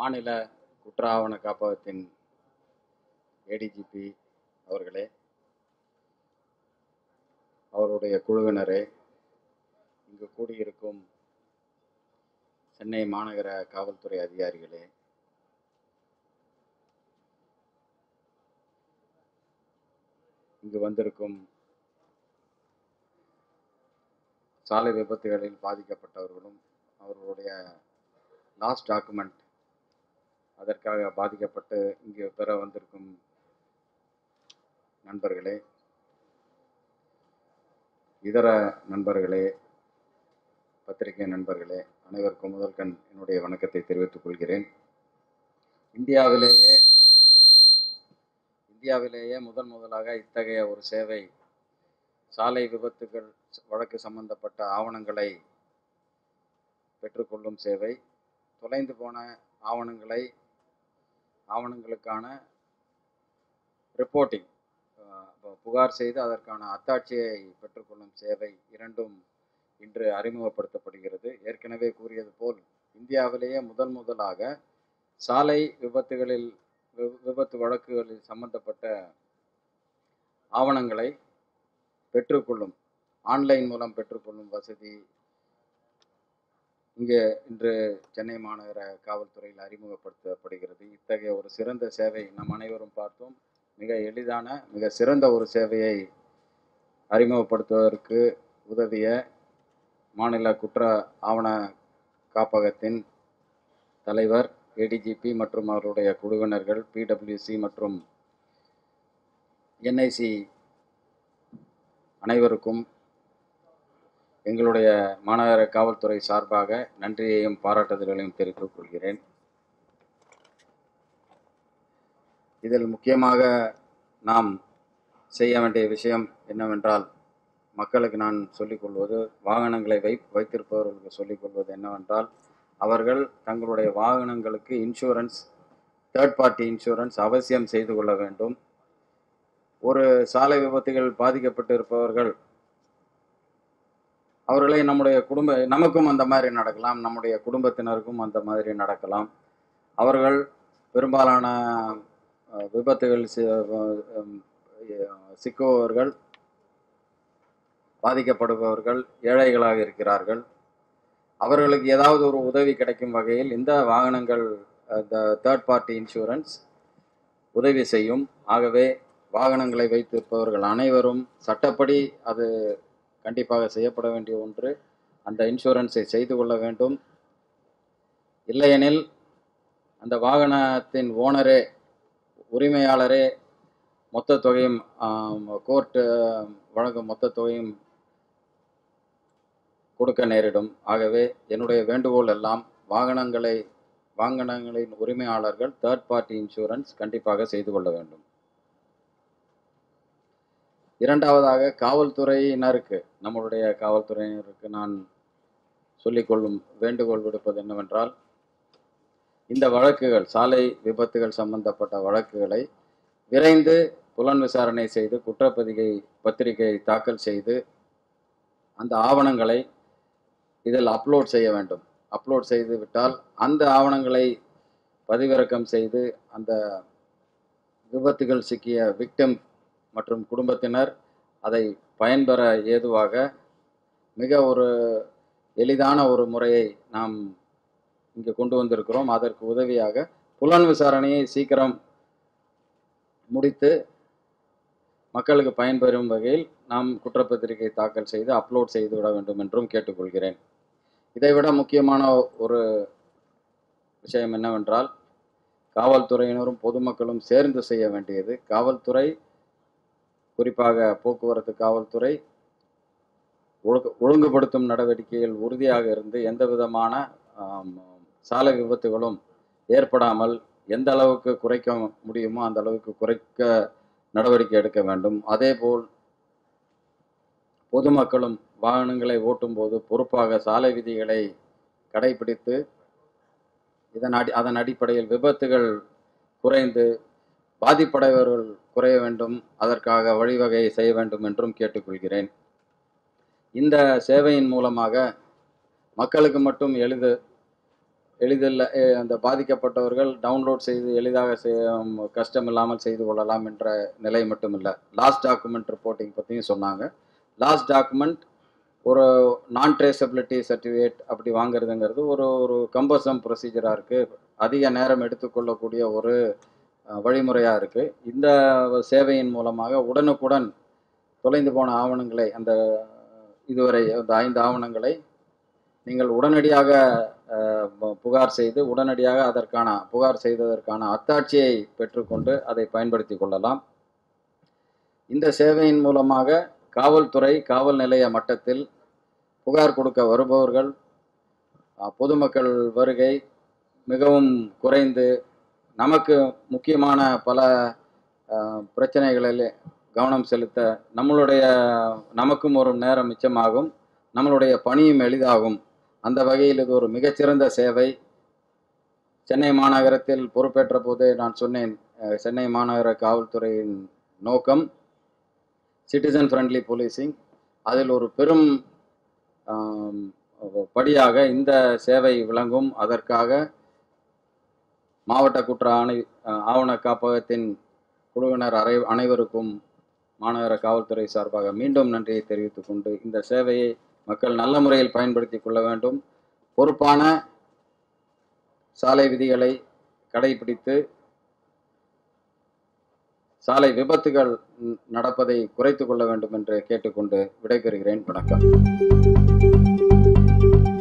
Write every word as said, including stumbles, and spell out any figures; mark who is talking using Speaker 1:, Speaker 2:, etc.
Speaker 1: மாநில குற்ற ஆவண காப்பகத்தின் ஏடிஜிபி அவர்களே, அவருடைய குழுவினரே, இங்கு கூடியிருக்கும் சென்னை மாநகர காவல்துறை அதிகாரிகளே, இங்கு வந்திருக்கும் சாலை விபத்துகளில் பாதிக்கப்பட்டவர்களும் அவர்களுடைய லாஸ்ட் டாக்குமெண்ட் அதற்காக பாதிக்கப்பட்டு இங்கு பெற வந்திருக்கும் நண்பர்களே, இதர நண்பர்களே, பத்திரிகை நண்பர்களே, அனைவருக்கும் முதல்கண் என்னுடைய வணக்கத்தை தெரிவித்துக் கொள்கிறேன். இந்தியாவிலேயே இந்தியாவிலேயே முதன் முதலாக இத்தகைய ஒரு சேவை, சாலை விபத்துகள் வழக்கு சம்பந்தப்பட்ட ஆவணங்களை பெற்றுக்கொள்ளும் சேவை, தொலைந்து போன ஆவணங்களை ஆவணங்களுக்கான ரிப்போர்ட்டிங், புகார் செய்து அதற்கான அத்தாட்சியை பெற்றுக்கொள்ளும் சேவை இரண்டும் இன்று அறிமுகப்படுத்தப்படுகிறது. ஏற்கனவே கூறியது போல் இந்தியாவிலேயே முதன் முதலாக சாலை விபத்துகளில் விபத்து வழக்குகளில் சம்பந்தப்பட்ட ஆவணங்களை பெற்றுக்கொள்ளும் ஆன்லைன் மூலம் பெற்றுக்கொள்ளும் வசதி இங்கே இன்று சென்னை மாநகர காவல்துறையில் அறிமுகப்படுத்தப்படுகிறது. இத்தகைய ஒரு சிறந்த சேவை நம் அனைவரும் பார்த்தோம். மிக எளிதான மிக சிறந்த ஒரு சேவையை அறிமுகப்படுத்துவதற்கு உதவிய மாநில குற்ற ஆவண காப்பகத்தின் தலைவர், ஏடிஜிபி மற்றும் அவருடைய குழுவினர்கள், பிடபிள்யூசி மற்றும் என்ஐசி அனைவருக்கும் எங்களுடைய மாநகர காவல்துறை சார்பாக நன்றியையும் பாராட்டுதல்களையும் தெரிவித்துக் கொள்கிறேன். இதில் முக்கியமாக நாம் செய்ய வேண்டிய விஷயம் என்னவென்றால், மக்களுக்கு நான் சொல்லிக்கொள்வது, வாகனங்களை வை வைத்திருப்பவர்களுக்கு சொல்லிக்கொள்வது என்னவென்றால், அவர்கள் தங்களுடைய வாகனங்களுக்கு இன்சூரன்ஸ், தேர்ட் பார்ட்டி இன்சூரன்ஸ் அவசியம் செய்து கொள்ள வேண்டும். ஒரு சாலை விபத்துகள் பாதிக்கப்பட்டு இருப்பவர்கள், அவர்களை நம்முடைய குடும்ப நமக்கும் அந்த மாதிரி நடக்கலாம், நம்முடைய குடும்பத்தினருக்கும் அந்த மாதிரி நடக்கலாம். அவர்கள் பெரும்பாலான விபத்துகள் சிக்குபவர்கள், பாதிக்கப்படுபவர்கள் ஏழைகளாக இருக்கிறார்கள். அவர்களுக்கு ஏதாவது ஒரு உதவி கிடைக்கும் வகையில் இந்த வாகனங்கள், இந்த தேர்ட் பார்ட்டி இன்சூரன்ஸ் உதவி செய்யும். ஆகவே வாகனங்களை வைத்திருப்பவர்கள் அனைவரும் சட்டப்படி அது கண்டிப்பாக செய்யப்பட வேண்டிய ஒன்று, அந்த இன்சூரன்ஸை செய்து கொள்ள வேண்டும். இல்லையெனில் அந்த வாகனத்தின் ஓனரே, உரிமையாளரே மொத்த தொகையும், கோர்ட்டு வழங்கும் மொத்த தொகையும் கொடுக்க நேரிடும். ஆகவே என்னுடைய வேண்டுகோள் எல்லாம், வாகனங்களை வாகனங்களின் உரிமையாளர்கள் தேர்ட் பார்ட்டி இன்சூரன்ஸ் கண்டிப்பாக செய்து கொள்ள வேண்டும். இரண்டாவதாக, காவல்துறையினருக்கு, நம்மளுடைய காவல்துறையினருக்கு நான் சொல்லிக்கொள்ளும் வேண்டுகோள் விடுப்பது என்னவென்றால், இந்த வழக்குகள், சாலை விபத்துகள் சம்பந்தப்பட்ட வழக்குகளை விரைந்து புலன் விசாரணை செய்து குற்றப்பதிகை பத்திரிகை தாக்கல் செய்து அந்த ஆவணங்களை இதில் அப்லோட் செய்ய வேண்டும். அப்லோட் செய்து விட்டால் அந்த ஆவணங்களை பதிவிறக்கம் செய்து அந்த விபத்துகள் சிக்கிய விக்டிம் மற்றும் குடும்பத்தினர் அதை பயன்பெற ஏதுவாக மிக ஒரு எளிதான ஒரு முறையை நாம் இங்கு கொண்டு வந்திருக்கிறோம். அதற்கு உதவியாக புலன் விசாரணையை சீக்கிரம் முடித்து மக்களுக்கு பயன்பெறும் வகையில் நாம் குற்றப்பத்திரிகை தாக்கல் செய்து அப்லோட் செய்து விட வேண்டும் என்றும் கேட்டுக்கொள்கிறேன். இதைவிட முக்கியமான ஒரு விஷயம் என்னவென்றால், காவல்துறையினரும் பொதுமக்களும் சேர்ந்து செய்ய வேண்டியது, காவல்துறை, குறிப்பாக போக்குவரத்து காவல்துறை ஒழுங்கு ஒழுங்குபடுத்தும் நடவடிக்கையில் உறுதியாக இருந்து எந்த விதமான சாலை விபத்துகளும் ஏற்படாமல் எந்த அளவுக்கு குறைக்க முடியுமோ அந்த அளவுக்கு குறைக்க நடவடிக்கை எடுக்க வேண்டும். அதேபோல் பொதுமக்களும் வாகனங்களை ஓட்டும் போது பொறுப்பாக சாலை விதிகளை கடைபிடித்து இதன் அடி அதன் அடிப்படையில் விபத்துகள் குறைந்து பாதிப்படைவர்கள் குறைய வேண்டும், அதற்காக வழிவகை செய்ய வேண்டும் என்றும் கேட்டுக்கொள்கிறேன். இந்த சேவையின் மூலமாக மக்களுக்கு மட்டும் எளிது எளிதில் அஹ், அந்த பாதிக்கப்பட்டவர்கள் டவுன்லோட் செய்து எளிதாக செய்- கஷ்டம் இல்லாமல் செய்து கொள்ளலாம் என்ற நிலை மட்டும் இல்லை. லாஸ்ட் டாக்குமெண்ட் ரிப்போர்ட்டிங் பற்றியும் சொன்னாங்க. லாஸ்ட் டாக்குமெண்ட் ஒரு நான் ட்ரேசபிலிட்டி சர்டிஃபிகேட் அப்படி வாங்குறதுங்கிறது ஒரு ஒரு கம்பல்சம் ப்ரொசீஜராக இருக்குது. அதிக நேரம் எடுத்துக்கொள்ளக்கூடிய ஒரு வழிமுறையாக இருக்குது. இந்த சேவையின் மூலமாக உடனுக்குடன் தொலைந்து போன ஆவணங்களை, அந்த இதுவரை அந்த ஐந்து ஆவணங்களை நீங்கள் உடனடியாக அஹ், பு- புகார் செய்து உடனடியாக அதற்கான புகார் செய்ததற்கான அத்தாட்சியை பெற்றுக்கொண்டு அதை பயன்படுத்தி கொள்ளலாம். இந்த சேவையின் மூலமாக காவல்துறை, காவல் நிலைய மட்டத்தில் புகார் கொடுக்க வருபவர்கள், அஹ், பொதுமக்கள் வருகை மிகவும் குறைந்து நமக்கு முக்கியமான பல அஹ், பிரச்சனைகளில் கவனம் செலுத்த நம்மளுடைய நமக்கும் ஒரு நேரம் மிச்சமாகும், நம்மளுடைய பணியும் எளிதாகும். அந்த வகையில் இது ஒரு மிகச்சிறந்த சேவை. சென்னை மாநகரத்தில் பொறுப்பேற்ற போதே நான் சொன்னேன், அஹ், சென்னை மாநகர காவல்துறையின் நோக்கம் சிட்டிசன் ஃப்ரெண்ட்லி போலீசிங். அதில் ஒரு பெரும் ஆம், படியாக இந்த சேவை விளங்கும். அதற்காக மாவட்ட குற்ற ஆணை ஆவண காப்பகத்தின் குழுவினர் அரை அனைவருக்கும் மாநகர காவல்துறை சார்பாக மீண்டும் நன்றியை தெரிவித்துக் கொண்டு, இந்த சேவையை மக்கள் நல்ல முறையில் பயன்படுத்தி கொள்ள வேண்டும். பொறுப்பான சாலை விதிகளை கடைபிடித்து சாலை விபத்துகள் நடப்பதை குறைத்து கொள்ள வேண்டும் என்று கேட்டுக்கொண்டு விடைபெறுகிறேன். வணக்கம்.